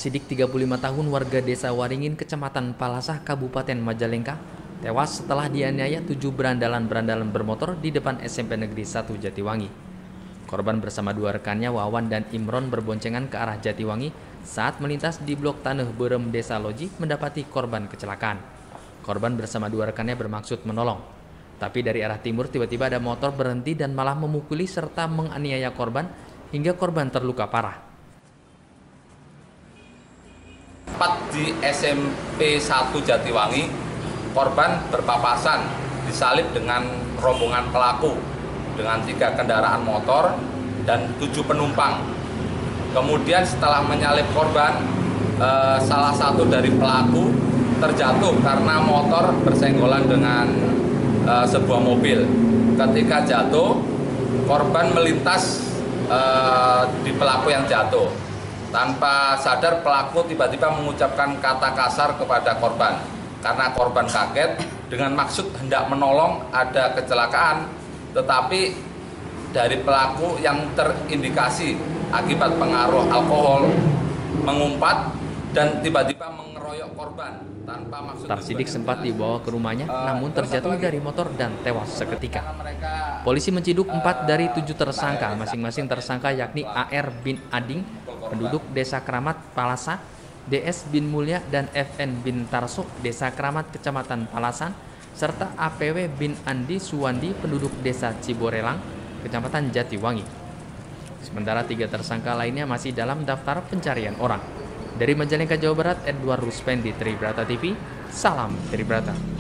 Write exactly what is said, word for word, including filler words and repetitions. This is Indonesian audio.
Tarsidik tiga puluh lima tahun warga desa Waringin, Kecamatan Palasah, Kabupaten Majalengka, tewas setelah dianiaya tujuh berandalan-berandalan bermotor di depan S M P Negeri satu Jatiwangi. Korban bersama dua rekannya Wawan dan Imron berboncengan ke arah Jatiwangi saat melintas di blok Taneuh Beureum Desa Loji mendapati korban kecelakaan. Korban bersama dua rekannya bermaksud menolong. Tapi dari arah timur tiba-tiba ada motor berhenti dan malah memukuli serta menganiaya korban hingga korban terluka parah. Tepat di S M P satu Jatiwangi, korban berpapasan disalip dengan rombongan pelaku dengan tiga kendaraan motor dan tujuh penumpang. Kemudian setelah menyalip korban, eh, salah satu dari pelaku terjatuh karena motor bersenggolan dengan eh, sebuah mobil. Ketika jatuh, korban melintas eh, di pelaku yang jatuh. Tanpa sadar pelaku tiba-tiba mengucapkan kata kasar kepada korban. Karena korban kaget dengan maksud hendak menolong ada kecelakaan, tetapi dari pelaku yang terindikasi akibat pengaruh alkohol mengumpat dan tiba-tiba mengeroyok korban tanpa maksud. Tarsidik sempat dibawa ke rumahnya, namun terjatuh dari motor dan tewas seketika. Polisi menciduk empat dari tujuh tersangka, masing-masing tersangka yakni A R bin Ading, penduduk Desa Kramat Palasah, D S bin Mulya dan F N bin Tarso, Desa Kramat Kecamatan Palasan, serta A P W bin Andi Suwandi, penduduk Desa Ciborelang, Kecamatan Jatiwangi. Sementara tiga tersangka lainnya masih dalam daftar pencarian orang. Dari Majalengka, Jawa Barat, Edward Ruspendi, Tribrata T V, salam Tribrata.